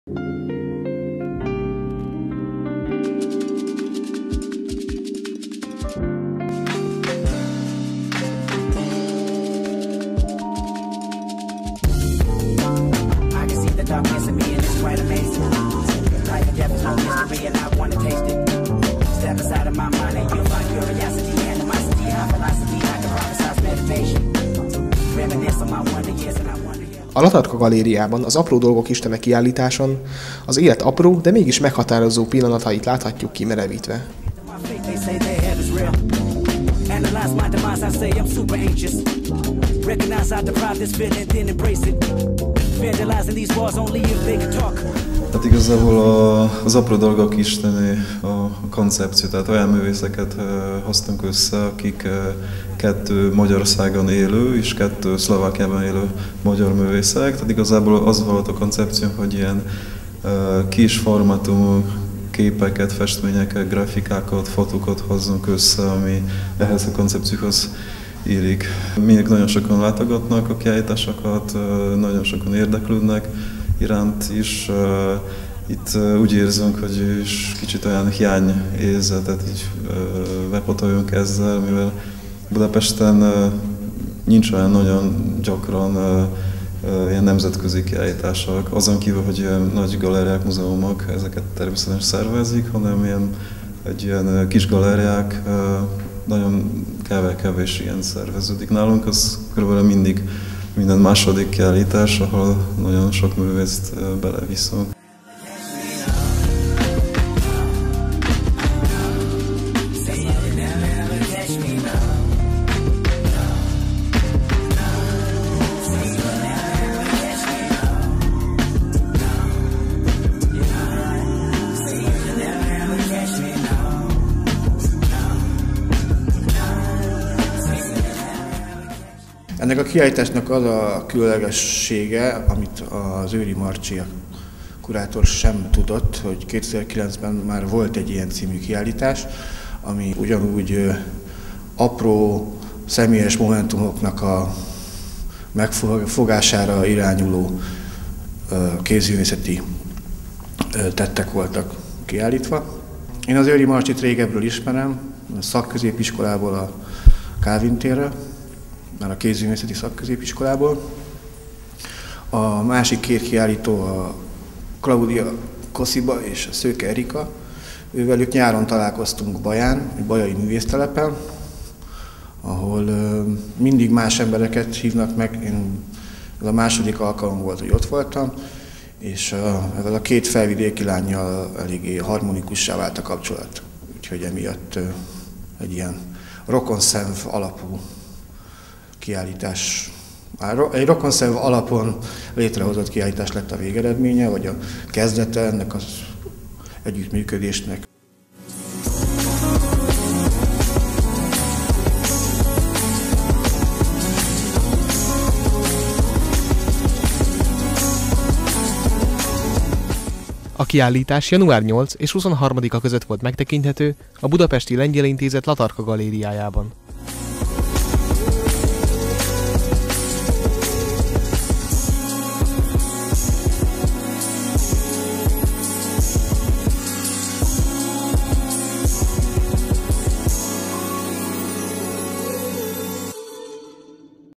A Latarka Galériában, az Apró dolgok istene kiállításon az élet apró, de mégis meghatározó pillanatait láthatjuk kimerevítve. Hát igazából az Apró dolgok isteni a koncepció, tehát olyan művészeket hoztunk össze, akik 2 Magyarországon élő és 2 Szlovákiában élő magyar művészek. Tehát igazából az volt a koncepció, hogy ilyen kis formátumú képeket, festményeket, grafikákat, fotókat hozzunk össze, ami ehhez a koncepcióhoz illik. Még nagyon sokan látogatnak a kiállításokat, nagyon sokan érdeklődnek iránt is. Itt úgy érzünk, hogy is kicsit olyan hiányérzetet így bepótoljunk ezzel, mivel Budapesten nincs olyan nagyon gyakran ilyen nemzetközi kiállítások. Azon kívül, hogy ilyen nagy galériák, múzeumok ezeket természetesen szervezik, hanem ilyen kis galériák, nagyon kevés ilyen szerveződik. Nálunk az körülbelül mindig minden második kiállítás, ahol nagyon sok művészt beleviszünk. Ennek a kiállításnak az a különlegessége, amit az Őri Marcsi kurátor sem tudott, hogy 2009-ben már volt egy ilyen című kiállítás, ami ugyanúgy apró személyes momentumoknak a megfogására irányuló kézművészeti tettek voltak kiállítva. Én az Őri Marcsit régebbről ismerem, a szakközépiskolából, a Kálvin térről, már a kézművészeti szakközépiskolából. A másik 2 kiállító a Claudia Kosziba és a Szőke Erika. Ővelük nyáron találkoztunk Baján, egy bajai művésztelepen, ahol mindig más embereket hívnak meg. Ez a második alkalom volt, hogy ott voltam, és ezzel a 2 felvidéki lánnyal eléggé harmonikussá vált a kapcsolat. Úgyhogy emiatt egy ilyen rokonszenv alapú kiállítás, egy rokonszenv alapon létrehozott kiállítás lett a végeredménye, vagy a kezdete ennek az együttműködésnek. A kiállítás január 8 és 23-a között volt megtekinthető a Budapesti Lengyel Intézet Latarka Galériájában.